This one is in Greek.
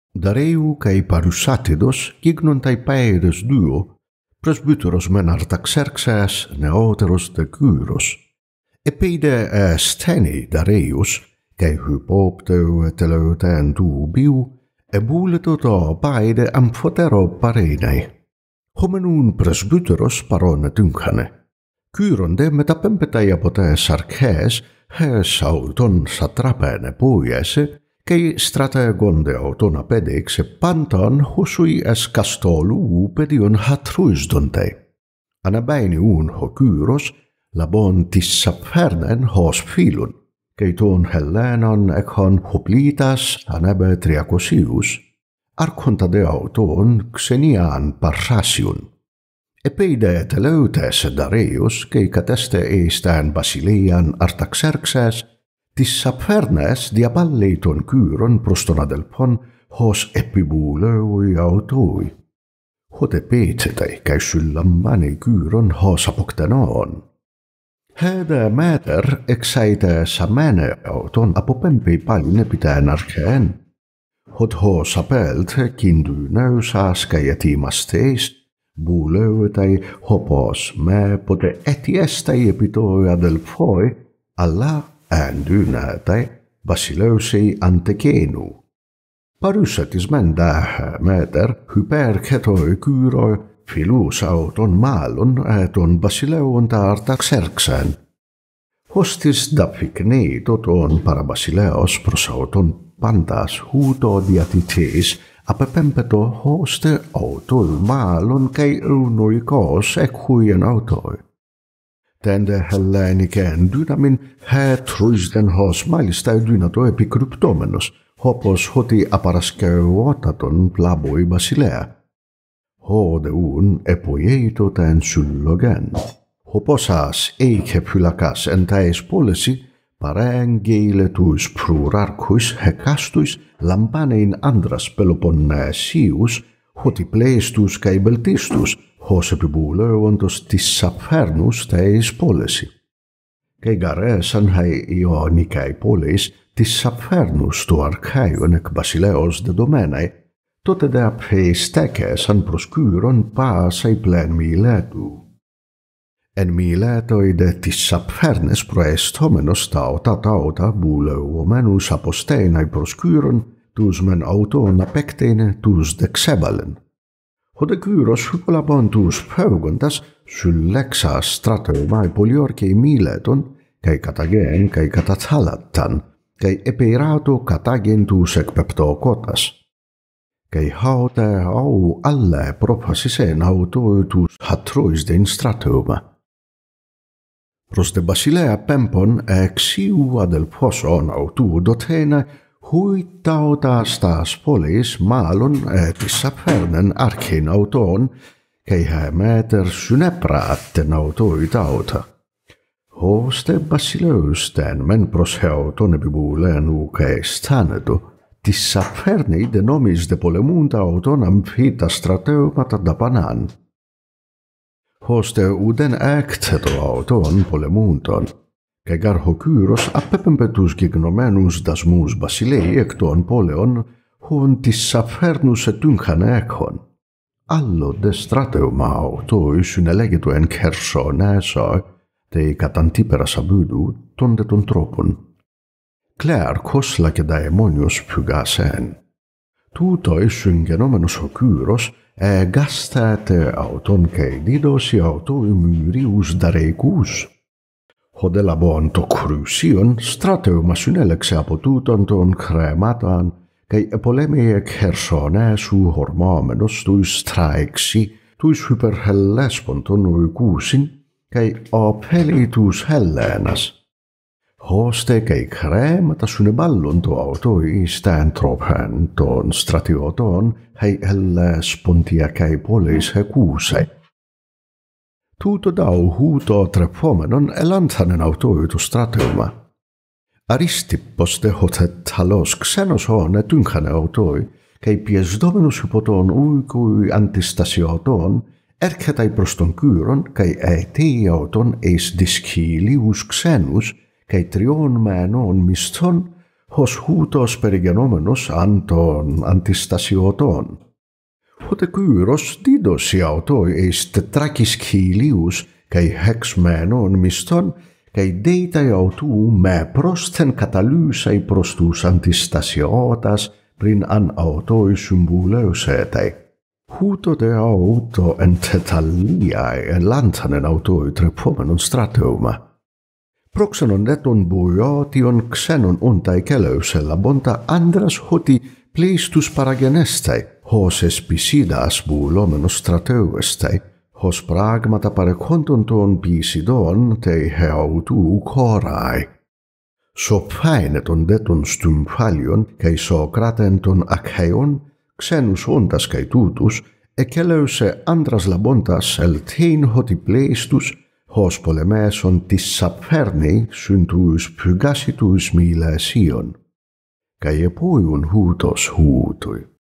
Dareu cae Parusatidos gignon tai paedes duo, presbyteros men Artaxerxes neoteros de Kyros. Epeide steni Dareius, cae hypopteu teleuten dubiu, ebuleto to paede amphotero parenei. Homenun presbyteros parone tynkhane. Kyronde metapempetäjä pote sarkhes, hes auton satrapene puiese, kei strategonde autona pedekse pantan husui es castolu pedion hatruisdontei. Anabaini ho Kyros, labon tissapfernen hos filun, kei tuon Hellenon ekhon hoplitas anabe triacosius, arkonta de auton Xenian Parsasiun. Epeide teleutes Dareius, kei cateste eistään Basileian Artaxerxes, tissapfernes diaballeiton Kyron prostonadelpon hos epibuleui autoi. Hote peetsetei käy syllammani Kyron hos apoktenon. Hede mäter exaite samene auton apopempi paline pitään arkeen. Hot hos apelt kindynöysas käjätimasteis, buuleutai hopos me pote etiestai epitoia del foi, alla ändynätai basileusei antekenu. Parysatis mendä mäter hyperketoi Kyroi filus auton maalon äton Basileon Artaxerxen. Hostis dapficneito ton para Basileos prosauton pantas huto diatites apepempeto hoste autoi maalon kei unui kos huien autoi. Tende hellenikään dynamin truisten hos mailistai dynato epikryptomenos, hopos hoti aparaskeuotaton plaboi Basilea. Hodeun epoieito tän syllogen. Hoposas eikä pylakas entäis polesi, pareen geiletuis prurarkuis hekastuis lampanein andras Peloponnesius, hoti pleistus caibeltistus, hosepibuleuontos tissapfernus teis polesi. Keigaresan hei ionikai polis tissapfernus tuarchaion Basileos de domenei, tote de apeistekesan pros Kyron paasai plen miletu. En miletoide tissapfernes proest homenos tauta buleuomenus aposteinai pros Kyron, tusmen autona pectene tus dexebalen. Hode Kyros hypolabantus peugontas syllexas strateumai poliorkei mileton, kai katagen kai katathalattan, kai epeirato katagentus ekpeptokotas. Kai haute au alle propasisen autoitus hatruisden strateuma. Proste Basilea pempon exiua del poson autu dotena huittautas taas polis maalon tissapfernen arkein auton, kei hämeter synepraatten autoitauta. Hoste Basileusten men proseuton epibuleen ukeisthanetu, tissapferni de nomis de polemunta auton amphita strateumata dapanan. Hoste uden äkteto auton polemunton, kegarho Kyros appepempetus gignomenus das mus Basilei ekton poleon, hon tissapfernus et tynkhane ekhon. Allo de strateuma autoi synelegituen kerso näsoi, tei katantipera sabudu tondeton tropon. Claire koslake daemonios pygasen. Tutoi syngenomenos ho Kyros, gastate auton kei didosi autoi myrius dareikus. Hodelabon to crusion strateuma synelexe apotuton ton crematan, kei epolemie kersone su hormomenos tuis traiksi, tuis hyperhellespon ton uikuusin, kei apelitus hellenas. Hoste kei cremata suneballon to autoi stään trophen ton stratioton hei hellespontia kei polis he kuusei. Tuto dau huuto trepomenon elanthanen autoitu strateuma. Aristippos de hotet halos xenos hone tynkhane autoi, kei pies dominus hypoton uikui antistasioton, erketai proston Kyron, kei ei auton eis discilius xenus, kei trion menon miston, ως χούτος περιγενόμενος αν των αντιστασιωτών. Hote Kyros didos iautoi eis tetrakis chilius kai hexmenon miston kai deitai autu me prosten katalysai pros τους αντιστασιώτας πριν αν αυτοί συμβουλεύσεται. Χούτοτε αυτο εν τεταλίαι ελάντανεν αυτοί τρεπόμενον στρατεύμα. Πρόξενον δε των μποϊότιων ξένων όνται κέλευσε λαμπόντα άντρας ότι πλείς τους παραγενέσται, ως εσπισίδας μπουλόμενος στρατεύεστε, ως πράγματα παρεχόντων των ποιησιδών τε αυτού χωράι. Σοφάινετον δε των στυμφάλιων και Σοκράτεν των Αχαίων, ξένους όντας και τούτους, εκέλευσε άντρας λαμπώντας ελθήν ότι πλέεις τους, ως πολεμέσον της σαπφέρνη συν τους πυγάσιτους μιλασίων. Και επόιουν χούτος χούτοι.